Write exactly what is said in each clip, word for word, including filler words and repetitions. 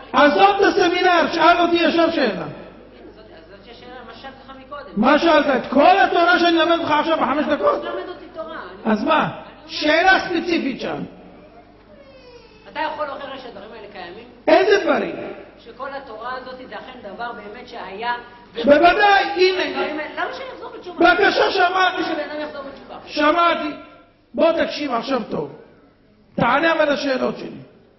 עזוב את הסמינר, שאל אותי ישר שאלה. זאת השאלה, מה שאלת לך מקודם. מה שאלת? את כל התורה שאני למד לך עכשיו בחמש דקות? תלמד אותי תורה. אז מה? שאלה ספציפית שם. אתה יכול להוכיח שהדברים האלה קיימים? איזה דברים? שכל התורה הזאת זה אכן דבר באמת שהיה... בוודאי, הנה. למה שאני אחזור בתשובה? בבקשה, שמעתי. שבן אדם יחזור בתשובה. שמעתי. בוא תקשיב עכשיו טוב. תענה אבל לשאלות שלי.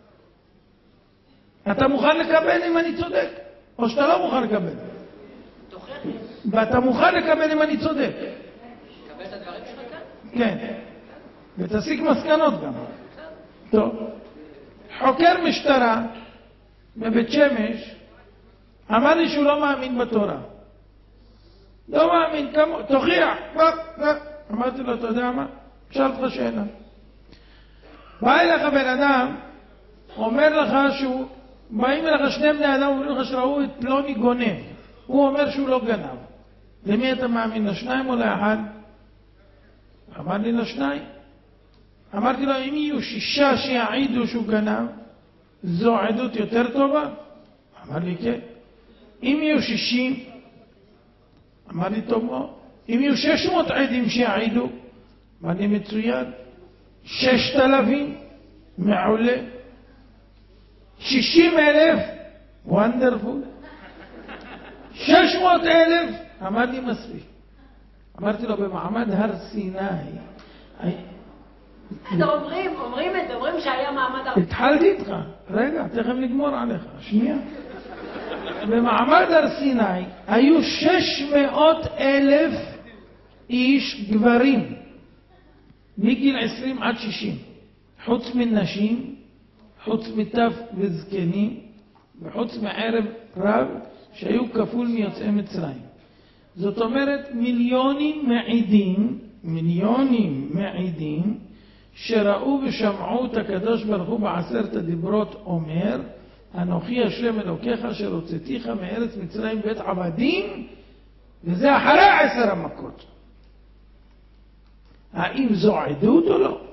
אתה מוכן לקבל אם אני צודק? או שאתה לא מוכן לקבל? תוכיח. ואתה מוכן לקבל אם אני צודק? תקבל את הדברים שלך כאן? כן. ותסיק מסקנות גם. טוב. חוקר משטרה בבית שמש אמר לי שהוא לא מאמין בתורה. לא מאמין, כמו, תוכיח. אמרתי לו, אתה יודע מה? שאל אותך שאלה. בא אליך בן אדם, אומר לך שהוא, באים אליך שני בני אדם, אומרים לך שראו את פלוני גונב. הוא אומר שהוא לא גנב. למי אתה מאמין? לשניים או לאחד? אמר לי לשניים. אמרתי לו, אם יהיו שישה שיעידו שהוא גנב, זו עדות יותר טובה? אמר לי כן. אם יהיו שישים, אמר לי טוב מאוד. אם יהיו שש מאות עדים שיעידו, אמר לי מצוין. ששת אלפים, מעולה. שישים אלף, וונדרפול. שש מאות אלף, אמר לי מספיק. אמרתי לו, במעמד הר סיני, אומרים, אומרים את זה, אומרים שהיה מעמד הר... התחלתי איתך, רגע, תכף נגמור עליך, שנייה. במעמד הר סיני היו שש מאות אלף איש גברים, מגיל עשרים עד שישים, חוץ מנשים, חוץ מטף וזקנים, וחוץ מערב רב שהיו כפול מיוצאי מצרים. זאת אומרת, מיליונים מעידים, מיליונים מעידים, שראו ושמעו את הקדוש ברוך הוא בעשרת הדיברות אומר, אנוכי השם אלוקיך אשר הוצאתיך מארץ מצרים בית עבדים, וזה אחרי עשר המכות. האם זו עדות או לא?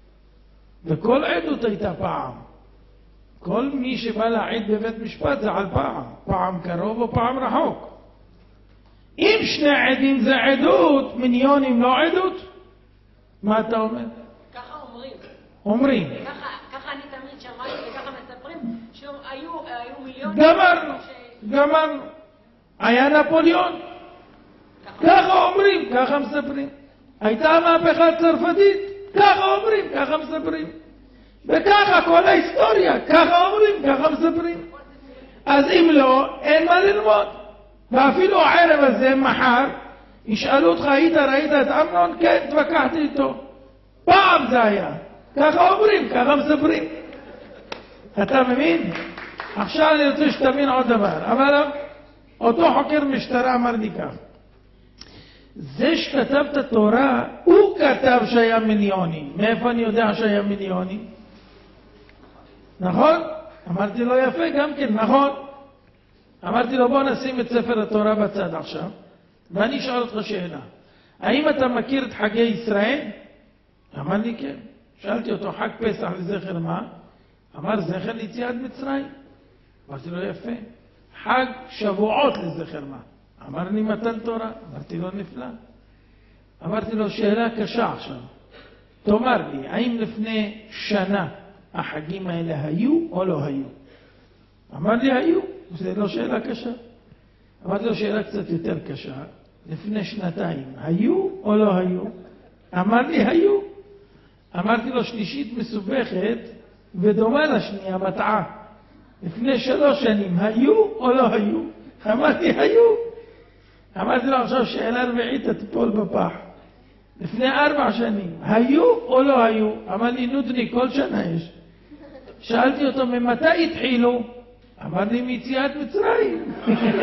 וכל עדות הייתה פעם. כל מי שבא להעיד בבית משפט זה על פעם, פעם קרוב או פעם רחוק. אם שני עדים זה עדות, מיליונים לא עדות, מה אתה אומר? ככה אומרים. אומרים. ככה, ככה אני תמיד שמעתי וככה מספרים שהיו היו מיליונים. גמרנו, גמרנו. היה נפוליאון. ככה אומרים, ככה מספרים. הייתה המהפכה הצרפתית, ככה אומרים, ככה מספרים. וככה כל ההיסטוריה, ככה אומרים, ככה מספרים. אז אם לא, אין מה ללמוד. ואפילו הערב הזה, מחר, ישאלו אותך, היית, ראית את אמנון? כן, התווכחתי איתו. פעם זה היה. ככה אומרים, ככה מספרים. אתה מבין? עכשיו אני רוצה שתבין עוד דבר. אבל אותו חוקר משטרה אמר לי כך. זה שכתב את התורה, הוא כתב שהיה מיליונים. מאיפה אני יודע שהיה מיליונים? נכון? אמרתי לו יפה גם כן, נכון. אמרתי לו בוא נשים את ספר התורה בצד עכשיו, ואני אשאל אותך שאלה. האם אתה מכיר את חגי ישראל? אמר לי כן. שאלתי אותו חג פסח לזכר מה? אמר זכר ליציאת מצרים. אמרתי לו יפה. חג שבועות לזכר מה? אמר לי מתן תורה. אמרתי לו נפלא. אמרתי לו שאלה קשה עכשיו. תאמר לי, האם לפני שנה החגים האלה היו או לא היו? אמר לי היו. זה לא שאלה קשה. אמרתי לו שאלה קצת יותר קשה. לפני שנתיים היו או לא היו? אמר לי היו. אמרתי לו שלישית מסובכת ודומה לשנייה מטעה. לפני שלוש שנים היו או לא היו? אמרתי היו. אמרתי לו עכשיו שאלה רביעית תיפול בפח. לפני ארבע שנים היו או לא היו? אמר לי נודני כל שנה יש. שאלתי אותו ממתי התחילו? אמר לי מיציאת מצרים.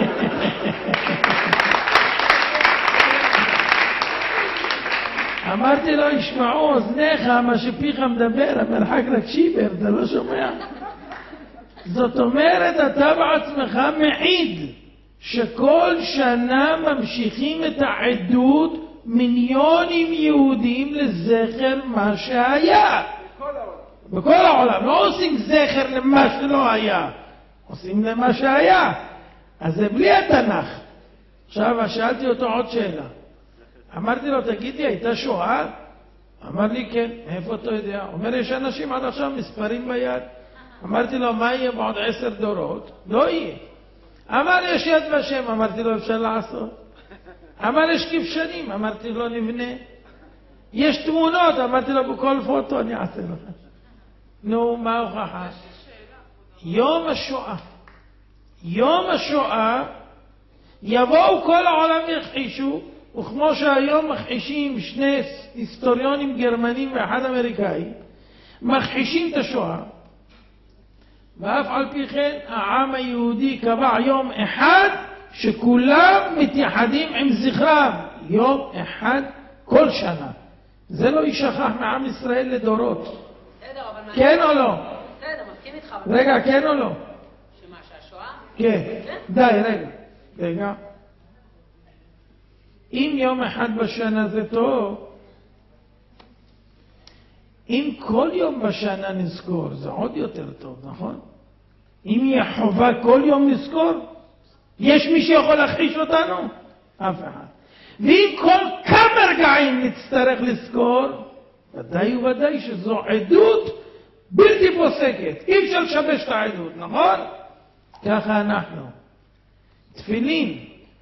אמרתי לו ישמעו אוזניך מה שפיך מדבר, המרחק רק שיבר, אתה לא שומע? זאת אומרת אתה בעצמך מעיד שכל שנה ממשיכים את העדות מיליונים יהודים לזכר מה שהיה. בכל העולם. בכל העולם. לא עושים זכר למה שלא היה. עושים להם מה שהיה. אז זה בלי התנ"ך. עכשיו, שאלתי אותו עוד שאלה. אמרתי לו, תגידי, הייתה שואה? אמר לי, כן. איפה אתה יודע? אומר, יש אנשים עד עכשיו מספרים ביד. אמרתי לו, מה יהיה בעוד עשר דורות? לא יהיה. אמר, יש יד ושם. אמרתי לו, אפשר לעשות. אמר, יש כבשנים. אמרתי לו, נבנה. יש תמונות. אמרתי לו, בכל פוטו אני אעשה לך. נו, מה ההוכחה? יום השואה. יום השואה, יבואו כל העולם יכחישו, וכמו שהיום מכחישים שני היסטוריונים גרמנים ואחד אמריקאי, מכחישים את השואה, ואף על פי כן העם היהודי קבע יום אחד שכולם מתייחדים עם זכרם, יום אחד כל שנה. זה לא יישכח מעם ישראל לדורות. כן או לא? בסדר, מסכים איתך. רגע, כן או לא? שמה, שהשואה? כן. די, רגע. רגע. אם יום אחד בשנה זה טוב, אם כל יום בשנה נזכור, זה עוד יותר טוב, נכון? אם יהיה חובה כל יום נזכור, יש מי שיכול להכחיש אותנו? אף אחד. ואם כל כמה רגעים נצטרך לזכור, ודאי וודאי שזו עדות בלתי פוסקת. אי אפשר לשבש את העדות, נכון? ככה אנחנו. תפילין.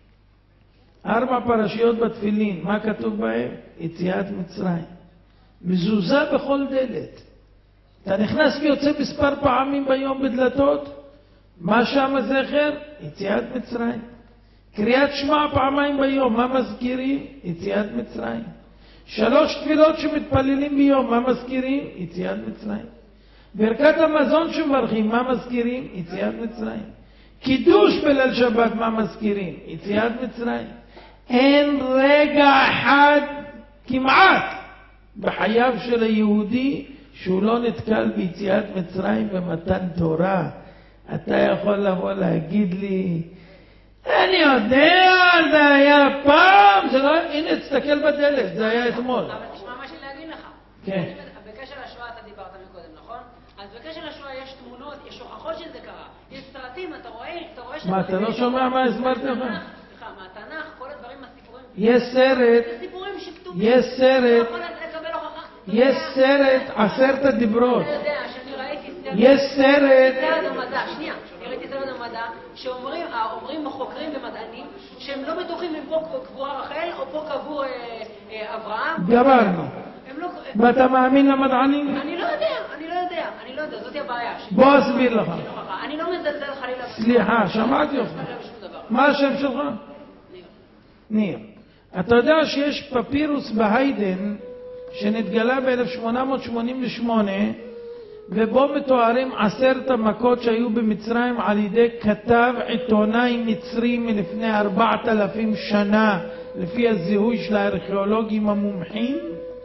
ארבע פרשיות בתפילין. מה כתוב בהם? יציאת מצרים. מזוזה בכל דלת. אתה נכנס ויוצא מספר פעמים ביום בדלתות. מה שם הזכר? יציאת מצרים. קריאת שמע פעמיים ביום. מה מזכירים? יציאת מצרים. שלוש תפילות שמתפללים ביום. מה מזכירים? יציאת מצרים. ברכת המזון שמברכים. מה מזכירים? יציאת מצרים. קידוש בליל שבת. מה מזכירים? יציאת מצרים. אין רגע אחד כמעט בחייו של היהודי שהוא לא נתקל ביציאת מצרים במתן תורה. אתה יכול לבוא להגיד לי, אני יודע, זה היה פעם, זה לא, הנה, תסתכל בדלת, זה היה אתמול. אבל תשמע מה שלי להגיד לך. כן. בקשר לשואה אתה דיברת מקודם, נכון? אז בקשר לשואה יש תמונות, יש הוכחות שזה קרה. יש סרטים, אתה רואה, אתה רואה מה, אתה לא שומע מה הסברתי לך? סליחה, מהתנ"ך, כל הדברים, הסיפורים. יש סרט, זה סיפורים שכתובים. יש סרט, אתה יכול לקבל הוכחה. יש סרט, עשרת הדיברות. אתה יודע שאני ראיתי סרט. יש סרט. סרט המדע, שנייה. ראיתי סרט המדע, שאומרים, אומרים חוקרים ומדענים, שהם לא בטוחים אם פה קבורה רחל או פה קבור אברהם. גמרנו. הם לא... ואתה מאמין למדענים? אני לא יודע, אני לא יודע, אני לא יודע, זאת הבעיה. בוא אסביר לך. אני לא מזלזל חלילה. סליחה, שמעתי אותך. מה השם שלך? ניר. ניר. אתה יודע שיש פפירוס בהיידן שנתגלה ב-אלף שמונה מאות שמונים ושמונה ובו מתוארים עשרת המכות שהיו במצרים על ידי כתב עיתונאי מצרי מלפני ארבעת אלפים שנה לפי הזיהוי של הארכיאולוגים המומחים?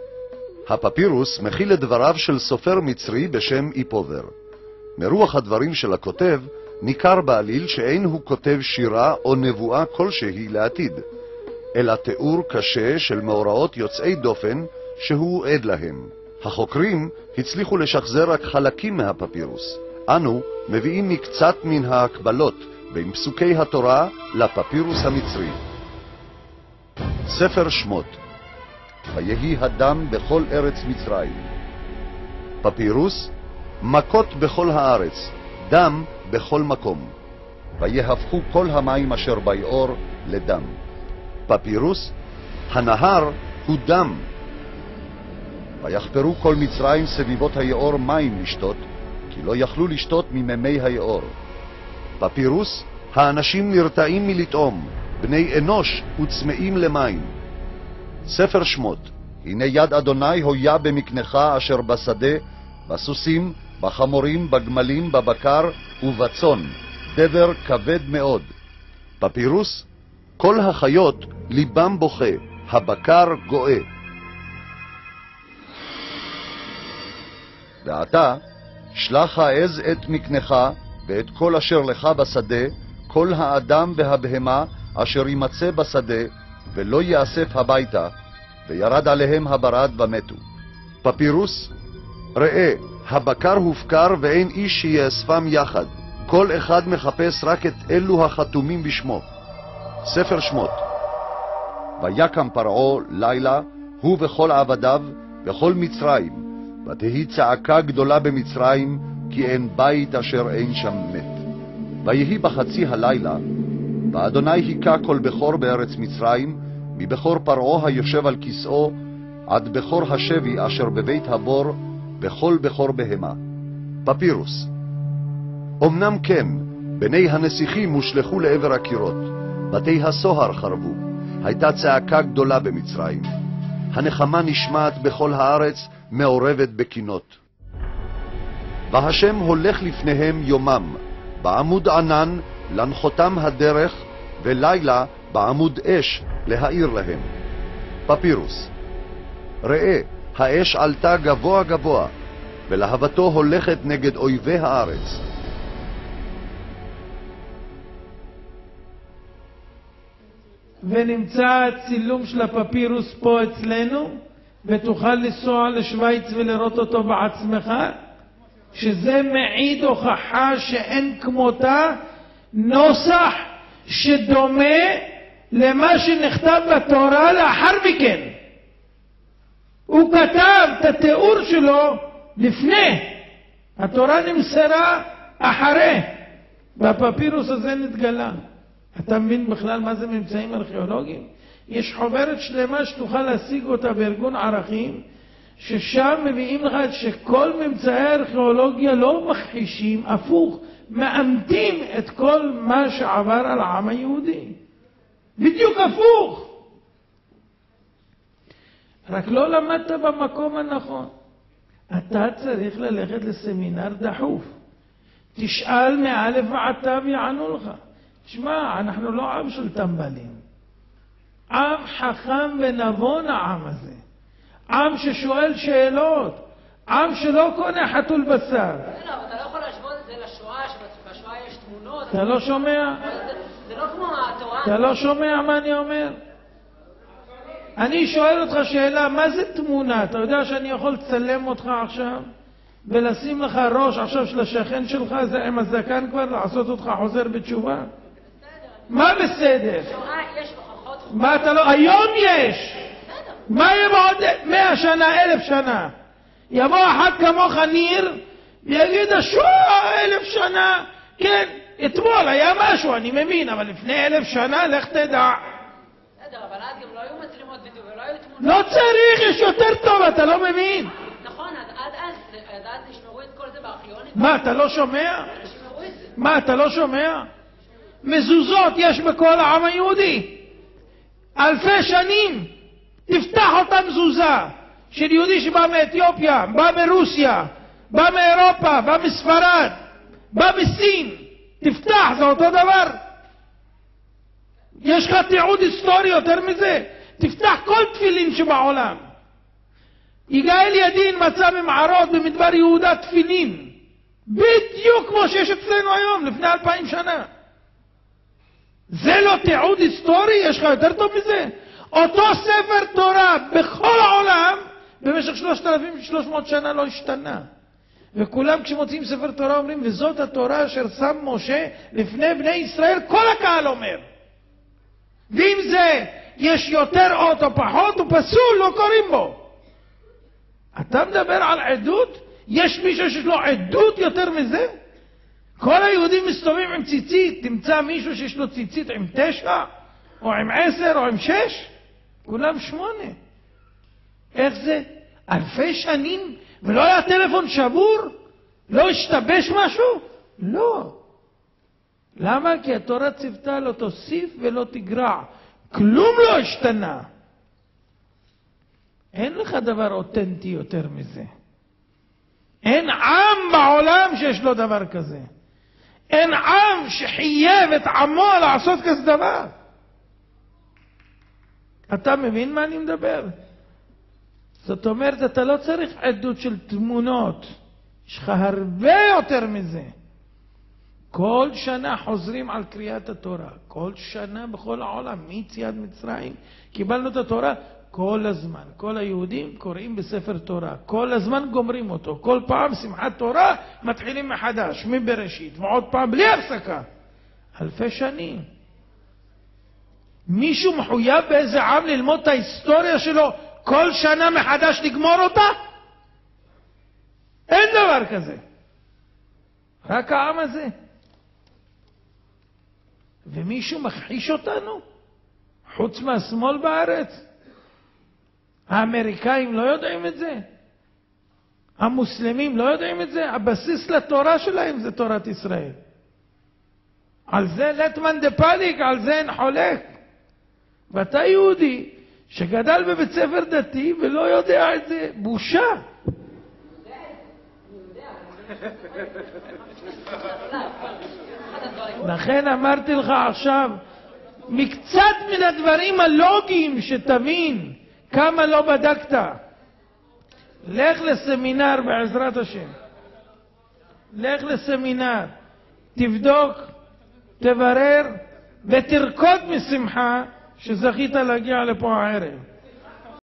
הפפירוס מכיל את דבריו של סופר מצרי בשם איפובר. מרוח הדברים של הכותב ניכר בעליל שאין הוא כותב שירה או נבואה כלשהי לעתיד, אלא תיאור קשה של מאורעות יוצאי דופן שהוא עד להם. החוקרים הצליחו לשחזר רק חלקים מהפפירוס. אנו מביאים מקצת מן ההקבלות בין פסוקי התורה לפפירוס המצרי. ספר שמות. ויהי הדם בכל ארץ מצרים. פפירוס, מכות בכל הארץ, דם בכל מקום. ויהפכו כל המים אשר ביאור לדם. פפירוס, הנהר הוא דם. ויחפרו כל מצרים סביבות היאור מים לשתות, כי לא יכלו לשתות ממימי היאור. פפירוס, האנשים נרתעים מלטעום, בני אנוש וצמאים למים. ספר שמות, הנה יד אדוני הויה במקנך אשר בשדה, בסוסים, בחמורים, בגמלים, בבקר ובצאן, דבר כבד מאוד. פפירוס, כל החיות ליבם בוכה, הבקר גואה. ועתה, שלח העז את מקנך ואת כל אשר לך בשדה, כל האדם והבהמה אשר יימצא בשדה, ולא יאסף הביתה, וירד עליהם הברד ומתו. פפירוס, ראה, הבקר הופקר ואין איש שיאספם יחד, כל אחד מחפש רק את אלו החתומים בשמו. ספר שמות. ויקם פרעה לילה, הוא וכל עבדיו, וכל מצרים, ותהי צעקה גדולה במצרים, כי אין בית אשר אין שם מת. ויהי בחצי הלילה, ואדוני היכה כל בכור בארץ מצרים, מבכור פרעה היושב על כסאו, עד בכור השבי אשר בבית הבור, וכל בכור בהמה. פפירוס. אמנם כן, בני הנסיכים הושלכו לעבר הקירות, בתי הסוהר חרבו, הייתה צעקה גדולה במצרים. הנחמה נשמעת בכל הארץ, מעורבת בקינות. והשם הולך לפניהם יומם, בעמוד ענן לנחותם הדרך, ולילה בעמוד אש להאיר להם. פפירוס. ראה, האש עלתה גבוה גבוה, ולהבתו הולכת נגד אויבי הארץ. ונמצא הצילום של הפפירוס פה אצלנו, ותוכל לנסוע לשוויץ ולראות אותו בעצמך, שזה מעיד הוכחה שאין כמותה, נוסח שדומה למה שנכתב בתורה לאחר מכן. הוא כתב את התיאור שלו לפני, התורה נמסרה אחרי, והפפירוס הזה נתגלה. אתה מבין בכלל מה זה ממצאים ארכיאולוגיים? יש חוברת שלמה שתוכל להשיג אותה בארגון ערכים, ששם מביאים לך שכל ממצאי הארכיאולוגיה לא מכחישים, הפוך, מאמתים את כל מה שעבר על העם היהודי. בדיוק הפוך. רק לא למדת במקום הנכון. אתה צריך ללכת לסמינר דחוף. תשאל מאלף ועד תו יענו לך. תשמע, אנחנו לא עם של טמבלים. עם חכם ונבון העם הזה. עם ששואל שאלות. עם שלא קונה חתול בשר. לא, אבל אתה לא יכול להשוות את זה לשואה, שבשואה יש תמונות. אתה לא שומע? זה לא כמו התורה. אתה לא שומע מה אני אומר? אני שואל אותך שאלה, מה זה תמונה? אתה יודע שאני יכול לצלם אותך עכשיו ולשים לך ראש עכשיו של השכן שלך, זה עם הזקן כבר, לעשות אותך חוזר בתשובה? מה בסדר? שואה יש הוכחות. מה אתה לא... היום יש! מה יהיה בעוד מאה שנה, אלף שנה? יבוא אחד כמוך ניר ויגיד השואה אלף שנה. כן, אתמול היה משהו, אני מבין, אבל לפני אלף שנה, לך תדע. בסדר, אבל אז גם לא היו מצלמות וידאו ולא היו תמונות. לא צריך, יש יותר טוב, אתה לא מבין. נכון, עד אז, עד אז נשמרו את כל זה בארכיונים. מה, אתה לא שומע? נשמרו את זה. מה, אתה לא שומע? מזוזות יש בכל העם היהודי. אלפי שנים. תפתח אותה מזוזה של יהודי שבא מאתיופיה, בא מרוסיה, בא מאירופה, בא מספרד, בא מסין. תפתח, זה אותו דבר. יש לך תיעוד היסטורי יותר מזה? תפתח כל תפילין שבעולם. יגאל ידין מצא במערות במדבר יהודה תפילין. בדיוק כמו שיש אצלנו היום, לפני אלפיים שנה. זה לא תיעוד היסטורי? יש לך יותר טוב מזה? אותו ספר תורה בכל העולם במשך שלושת אלפים ושלוש מאות שנה לא השתנה. וכולם כשמוצאים ספר תורה אומרים, וזאת התורה אשר שם משה לפני בני ישראל, כל הקהל אומר. ואם זה יש יותר אות או פחות, הוא פסול, לא קוראים בו. אתה מדבר על עדות? יש מישהו שיש לו עדות יותר מזה? כל היהודים מסתובבים עם ציצית. תמצא מישהו שיש לו ציצית עם תשע או עם עשר או עם שש? כולם שמונה. איך זה? אלפי שנים ולא היה טלפון שבור? לא השתבש משהו? לא. למה? כי התורה ציוותה לא תוסיף ולא תגרע. כלום לא השתנה. אין לך דבר אותנטי יותר מזה. אין עם בעולם שיש לו דבר כזה. אין עם שחייב את עמו לעשות כזה דבר. אתה מבין מה אני מדבר? זאת אומרת, אתה לא צריך עדות של תמונות. יש לך הרבה יותר מזה. כל שנה חוזרים על קריאת התורה. כל שנה בכל העולם, מיציאת מצרים, קיבלנו את התורה. כל הזמן. כל היהודים קוראים בספר תורה. כל הזמן גומרים אותו. כל פעם שמחת תורה מתחילים מחדש, מבראשית, ועוד פעם בלי הפסקה. אלפי שנים. מישהו מחויב באיזה עם ללמוד את ההיסטוריה שלו כל שנה מחדש לגמור אותה? אין דבר כזה. רק העם הזה. ומישהו מכחיש אותנו? חוץ מהשמאל בארץ? האמריקאים לא יודעים את זה? המוסלמים לא יודעים את זה? הבסיס לתורה שלהם זה תורת ישראל. על זה לטמן דה פליג, על זה אין חולק. ואתה יהודי שגדל בבית ספר דתי ולא יודע את זה, בושה. לכן אמרתי לך עכשיו, מקצת מן הדברים הלוגיים שתבין כמה לא בדקת. לך לסמינר בעזרת השם. לך לסמינר, תבדוק, תברר ותרקוד משמחה שזכית להגיע לפה הערב.